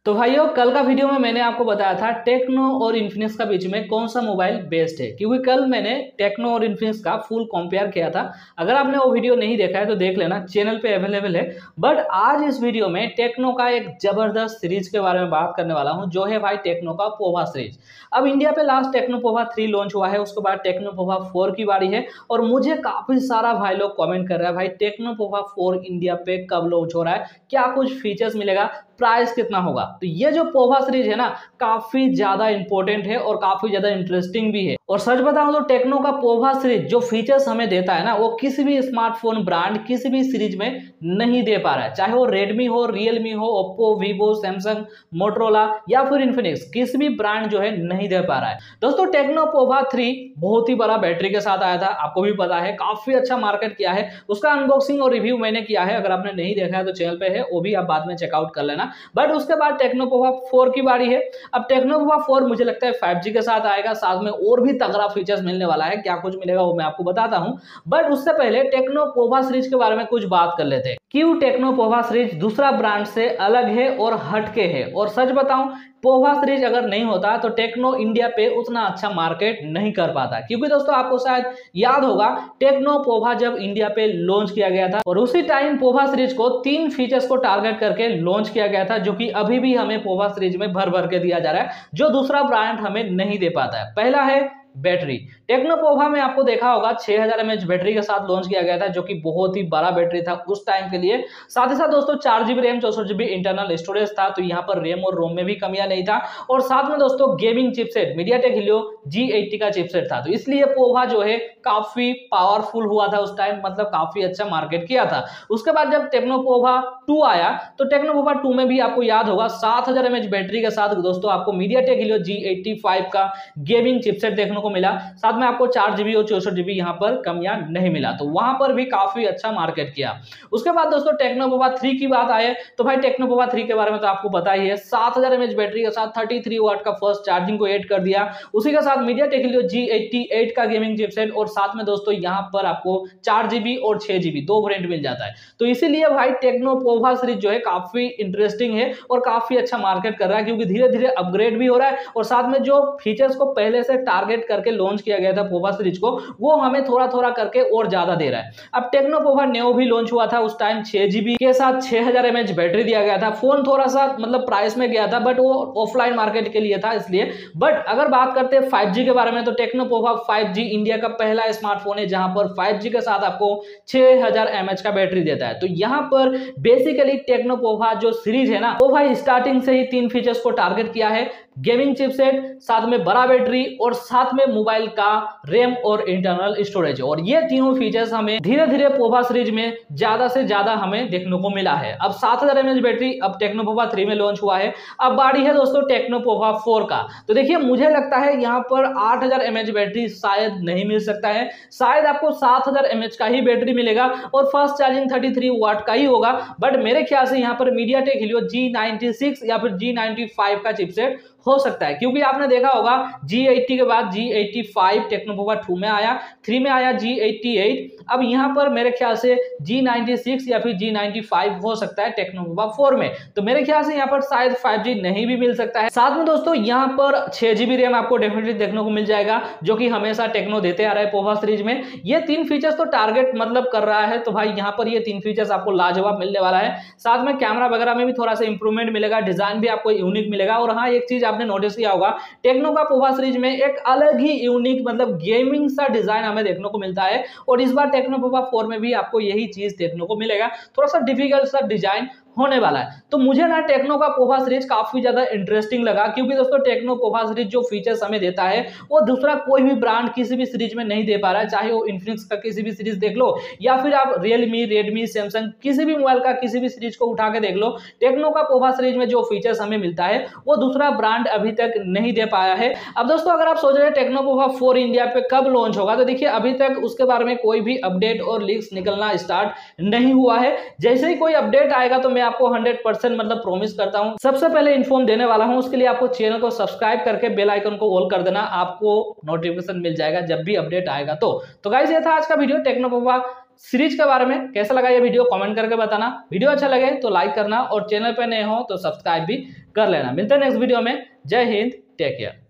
तो भाइयों, कल का वीडियो में मैंने आपको बताया था टेक्नो और इन्फिनिक्स का बीच में कौन सा मोबाइल बेस्ट है, क्योंकि कल मैंने टेक्नो और इन्फिनिक्स का फुल कंपेयर किया था। अगर आपने वो वीडियो नहीं देखा है तो देख लेना, चैनल पे अवेलेबल है। बट आज इस वीडियो में टेक्नो का एक जबरदस्त सीरीज के बारे में बात करने वाला हूं, जो है भाई टेक्नो का पोवा सीरीज। अब इंडिया पे लास्ट टेक्नो पोवा 3 लॉन्च हुआ है, उसके बाद टेक्नो पोवा 4 की बारी है। और मुझे काफी सारा भाई लोग कमेंट कर रहा है, भाई टेक्नो पोवा 4 इंडिया पे कब लॉन्च हो रहा है, क्या कुछ फीचर्स मिलेगा, प्राइस कितना होगा। तो ये जो पोवा सीरीज है ना, काफी ज्यादा इंपॉर्टेंट है और काफी ज्यादा इंटरेस्टिंग भी है। और सच बताऊं तो टेक्नो का पोवा सीरीज जो फीचर्स हमें देता है ना, वो किसी भी स्मार्टफोन ब्रांड किसी भी सीरीज में नहीं दे पा रहा है। चाहे वो रेडमी हो, रियलमी हो, ओप्पो, वीवो, सैमसंग, मोटरोला या फिर इन्फिनिक्स, किसी भी ब्रांड जो है नहीं दे पा रहा है। दोस्तों, टेक्नो पोवा 3 बहुत ही बड़ा बैटरी के साथ आया था, आपको भी पता है, काफी अच्छा मार्केट किया है। उसका अनबॉक्सिंग और रिव्यू मैंने किया है, अगर आपने नहीं देखा है तो चैनल पे है, वो भी आप बाद में चेकआउट कर लेना। बट उसके बाद टेक्नो पोवा 4 की बारी है। अब टेक्नो पोवा 4 मुझे लगता है 5G के साथ आएगा, साथ में और भी तगड़ा फीचर्स मिलने वाला है। क्या कुछ मिलेगा वो मैं आपको बताता हूं। बट उससे पहले टेक्नो पोवा सीरीज के बारे में कुछ बात कर लेते हैं। क्यों टेक्नो पोवा सीरीज दूसरा ब्रांड से अलग है और हटके है। और सच बताऊं, पोवा सीरीज अगर नहीं होता तो टेक्नो इंडिया पे उतना अच्छा मार्केट नहीं कर पाता। क्योंकि दोस्तों, आपको शायद याद होगा, टेक्नो पोवा जब इंडिया पे लॉन्च किया गया था और उसी टाइम पोवा सीरीज को 3 फीचर्स को टारगेट करके लॉन्च किया गया था, जो कि अभी भी हमें पोवा सीरीज में भर भर के दिया जा रहा है, जो दूसरा ब्रांड हमें नहीं दे पाता है। पहला है बैटरी। टेक्नो पोवा में आपको देखा होगा 6000 mAh बैटरी के साथ लॉन्च किया गया था, जो कि बहुत ही बड़ा बैटरी था उस टाइम के लिए। साथ ही साथ दोस्तों 4GB RAM, 64GB internal storage था, तो यहाँ पर रैम और रोम में भी कमियां नहीं था। और साथ में दोस्तों gaming chipset MediaTek Helio G80 का चिपसेट था, तो इसलिए पोवा जो है काफी पावरफुल हुआ था उस टाइम, मतलब काफी अच्छा मार्केट किया था। उसके बाद जब टेक्नो पोवा 2 आया, तो टेक्नो पोवा 2 में भी आपको याद होगा 7000 mAh बैटरी के साथ दोस्तों आपको मीडियाटेक हीलियो G85 का गेमिंग चिपसेट देखने को मिला। साथ में आपको 4GB और 64GB यहाँ पर कमियां नहीं मिला, तो वहां पर भी काफी अच्छा मार्केट किया। उसके बाद दोस्तों टेक्नो पोवा 3 की बात आए, तो भाई टेक्नो पोवा 3 के बारे में तो आपको पता ही है, 7000 mAh बैटरी के साथ 33 वाट का फास्ट चार्जिंग को ऐड कर दिया। उसी के साथ मीडियाटेक हीलियो G88 का गेमिंग चिपसेट, और साथ में दोस्तों यहाँ पर आपको 4GB और 6GB दो वेरिएंट मिल जाता है। तो इसीलिए भाई टेक्नो पोवा सीरीज जो है काफी इंटरेस्टिंग है और काफी अच्छा मार्केट कर रहा है, क्योंकि धीरे धीरे अपग्रेड भी हो रहा है और साथ में जो फीचर्स को पहले से टारगेट करके लॉन्च किया गया था पोवा सीरीज को, वो हमें थोड़ा थोड़ा करके और ज्यादा दे रहा है। अब टेक्नो पोवा नेओ भी लॉन्च हुआ था, उस टाइम 6GB के साथ 6000 mAh बैटरी दिया गया था। फोन थोड़ा सा मतलब प्राइस में गया था, बट वो ऑफलाइन मार्केट के लिए था इसलिए। बट अगर बात करते हैं 5G के बारे में, तो टेक्नो पोवा 5G इंडिया का पहला स्मार्टफोन है जहां पर 5G के साथ आपको 6000 mAh का बैटरी देता है। तो यहाँ पर बेसिकली टेक्नो पोवा जो सीरीज है ना, वो भाई स्टार्टिंग से ही 3 फीचर्स को टारगेट किया है, गेमिंग चिपसेट, साथ में बड़ा बैटरी और साथ में मोबाइल का रैम और इंटरनल स्टोरेज। और ये तीनों फीचर्स हमें धीरे धीरे पोवा सीरीज में ज्यादा से ज्यादा हमें देखने को मिला है। अब 7000 mAh बैटरी अब टेक्नो पोवा 3 में लॉन्च हुआ है। अब बारी है दोस्तों टेक्नो पोवा 4 का। तो देखिए, मुझे लगता है यहाँ पर 8000 mAh बैटरी शायद नहीं मिल सकता है, शायद आपको 7000 mAh का ही बैटरी मिलेगा और फास्ट चार्जिंग 33 वाट का ही होगा। बट मेरे ख्याल से यहाँ पर मीडियाटेक हीलियो G96 या फिर G95 का चिपसेट हो सकता है, क्योंकि आपने देखा होगा G80 के बाद G85 टेक्नो पोवा 2 में आया, 3 में आया G88। अब यहाँ पर मेरे ख्याल से G96 या फिर G95 हो सकता है टेक्नो पोवा 4 में। तो मेरे ख्याल से यहाँ पर शायद 5G नहीं भी मिल सकता है। साथ में दोस्तों यहाँ पर 6GB रैम आपको डेफिनेटली देखने को मिल जाएगा, जो कि हमेशा टेक्नो देते आ रहा है पोवा सीरीज में। ये 3 फीचर्स तो टारगेट मतलब कर रहा है, तो भाई यहाँ पर ये 3 फीचर्स आपको लाजवाब मिलने वाला है। साथ में कैमरा वगैरह में भी थोड़ा सा इंप्रूवमेंट मिलेगा, डिजाइन भी आपको यूनिक मिलेगा। और हाँ, एक चीज आपने नोटिस किया होगा, टेक्नो का पोवा सीरीज में एक अलग ही यूनिक मतलब गेमिंग सा डिजाइन हमें देखने को मिलता है, और इस बार टेक्नो पोवा 4 में भी आपको यही चीज देखने को मिलेगा, थोड़ा सा डिफिकल्ट सा डिजाइन होने वाला है। तो मुझे ना टेक्नो का पोवा सीरीज काफी ज्यादा इंटरेस्टिंग लगा, क्योंकि दोस्तों टेक्नो पोवा सीरीज जो फीचर्स हमें देता है वो दूसरा कोई भी ब्रांड किसी भी सीरीज में नहीं दे पा रहा है। चाहे वो इन्फिनिक्स का किसी भी सीरीज देख लो, या फिर आप रियलमी, रेडमी, सैमसंग किसी भी मोबाइल का किसी भी सीरीज को उठा के देख लो, टेक्नो का पोवा सीरीज में जो फीचर्स हमें मिलता है वो दूसरा ब्रांड अभी तक नहीं दे पाया है। अब दोस्तों, अगर आप सोच रहे हैं टेक्नो पोवा 4 इंडिया पे कब लॉन्च होगा, तो देखिए अभी तक उसके बारे में कोई भी अपडेट और लीक्स निकलना स्टार्ट नहीं हुआ है। जैसे ही कोई अपडेट आएगा तो मैं आपको 100% मतलब प्रॉमिस करता हूं सबसे पहले इन्फॉर्म देने वाला हूं। उसके लिए आपको चैनल को सब्सक्राइब करके बेल आइकन को ऑल कर देना, आपको नोटिफिकेशन मिल जाएगा जब भी अपडेट आएगा। तो गाइस, ये था आज का वीडियो टेक्नो पोवा सीरीज के बारे में। कैसा लगा ये वीडियो कमेंट करके बताना। वीडियो अच्छा लगे तो लाइक करना और चैनल पे नए हो तो सब्सक्राइब भी कर लेना। मिलते हैं नेक्स्ट वीडियो में। जय हिंद, टेक केयर।